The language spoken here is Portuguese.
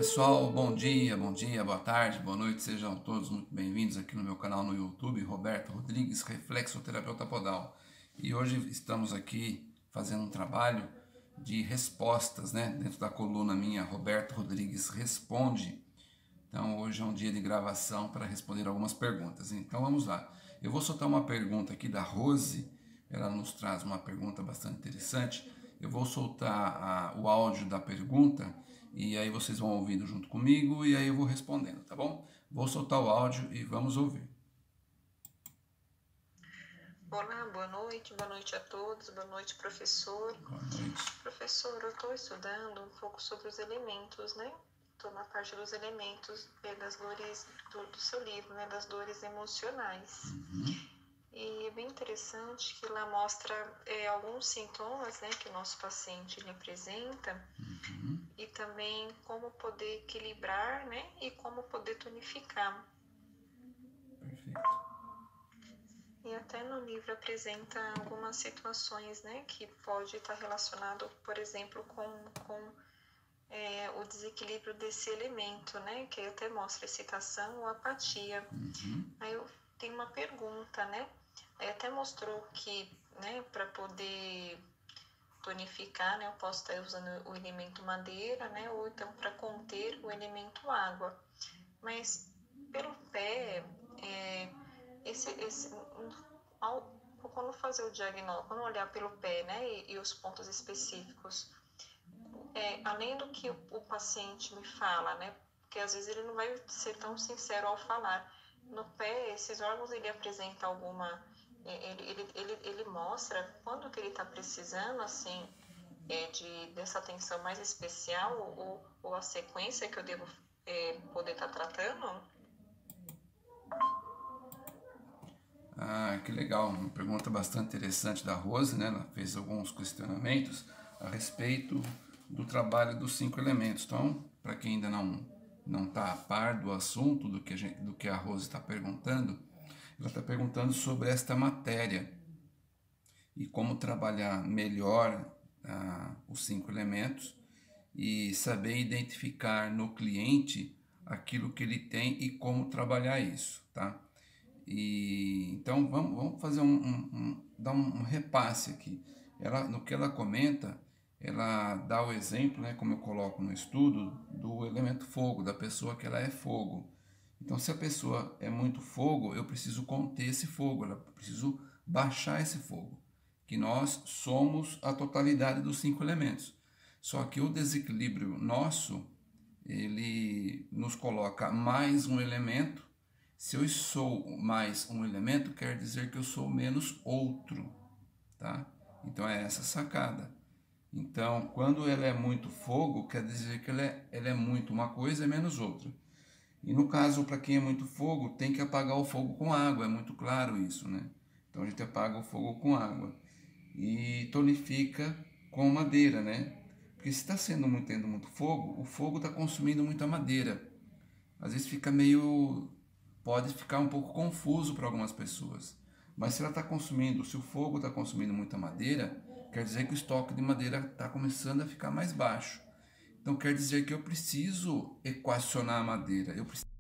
Pessoal, bom dia, boa tarde, boa noite, sejam todos muito bem-vindos aqui no meu canal no YouTube, Roberto Rodrigues, Reflexoterapeuta Podal. E hoje estamos aqui fazendo um trabalho de respostas, né, dentro da coluna minha, Roberto Rodrigues Responde. Então hoje é um dia de gravação para responder algumas perguntas. Então vamos lá. Eu vou soltar uma pergunta aqui da Rose, ela nos traz uma pergunta bastante interessante. Eu vou soltar o áudio da pergunta e aí vocês vão ouvindo junto comigo e aí eu vou respondendo, tá bom? Vou soltar o áudio e vamos ouvir. Olá, boa noite a todos, boa noite, professor. Boa noite. Professor, eu estou estudando um pouco sobre os elementos, né? Estou na parte dos elementos das dores do seu livro, né? Das dores emocionais. E é bem interessante que lá mostra alguns sintomas, né? Que o nosso paciente ele apresenta e também como poder equilibrar, né? E como poder tonificar. Perfeito. E até no livro apresenta algumas situações, né, que pode estar relacionado, por exemplo, com o desequilíbrio desse elemento, né, que até mostra excitação ou apatia. Aí eu tenho uma pergunta, né, aí até mostrou que, né, para poder tonificar, né, eu posso estar usando o elemento madeira, né, ou então para conter o elemento água. Mas pelo pé, quando fazer o diagnóstico, quando olhar pelo pé, né, e os pontos específicos, além do que o paciente me fala, né, porque às vezes ele não vai ser tão sincero ao falar, no pé, esses órgãos, ele apresenta alguma, ele mostra quando que ele está precisando, assim, dessa atenção mais especial, ou a sequência que eu devo poder estar tratando? Ah, que legal, uma pergunta bastante interessante da Rose, né? Ela fez alguns questionamentos a respeito do trabalho dos 5 elementos. Então, para quem ainda não está a par do assunto do que a Rose está perguntando, ela está perguntando sobre esta matéria e como trabalhar melhor os 5 elementos e saber identificar no cliente aquilo que ele tem e como trabalhar isso, tá? E então vamos fazer dar um repasse aqui. No que ela comenta, ela dá o exemplo, né, como eu coloco no estudo, do elemento fogo, da pessoa que ela é fogo. Então, se a pessoa é muito fogo, eu preciso conter esse fogo, eu preciso baixar esse fogo, que nós somos a totalidade dos 5 elementos. Só que o desequilíbrio nosso, ele nos coloca mais um elemento. Se eu sou mais um elemento, quer dizer que eu sou menos outro, tá? Então é essa sacada. Então, quando ela é muito fogo, quer dizer que ela é muito uma coisa e menos outra. E no caso, para quem é muito fogo, tem que apagar o fogo com água, é muito claro isso, né? Então a gente apaga o fogo com água e tonifica com madeira, né? Porque se está tendo muito fogo, o fogo está consumindo muita madeira. Às vezes pode ficar um pouco confuso para algumas pessoas. Mas se o fogo está consumindo muita madeira, quer dizer que o estoque de madeira está começando a ficar mais baixo. Então quer dizer que eu preciso equacionar a madeira, eu preciso